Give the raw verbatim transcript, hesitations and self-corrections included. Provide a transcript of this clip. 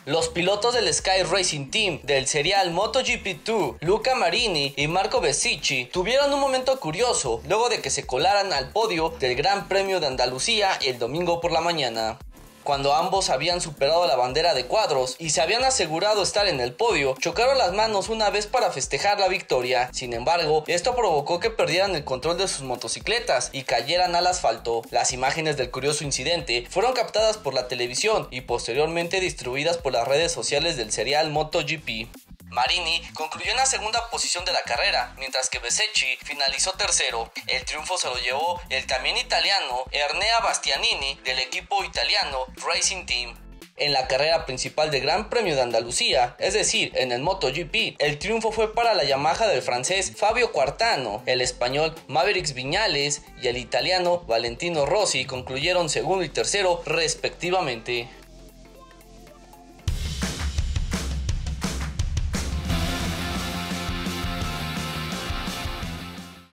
Los pilotos del Sky Racing Team del serial MotoGP dos, Luca Marini y Marco Bezzecchi, tuvieron un momento curioso luego de que se colaran al podio del Gran Premio de Andalucía el domingo por la mañana. Cuando ambos habían superado la bandera de cuadros y se habían asegurado estar en el podio, chocaron las manos una vez para festejar la victoria. Sin embargo, esto provocó que perdieran el control de sus motocicletas y cayeran al asfalto. Las imágenes del curioso incidente fueron captadas por la televisión y posteriormente distribuidas por las redes sociales del serial MotoGP. Marini concluyó en la segunda posición de la carrera, mientras que Bezzecchi finalizó tercero. El triunfo se lo llevó el también italiano Enea Bastianini del equipo italiano Racing Team. En la carrera principal del Gran Premio de Andalucía, es decir, en el MotoGP, el triunfo fue para la Yamaha del francés Fabio Quartararo, el español Maverick Viñales y el italiano Valentino Rossi concluyeron segundo y tercero respectivamente.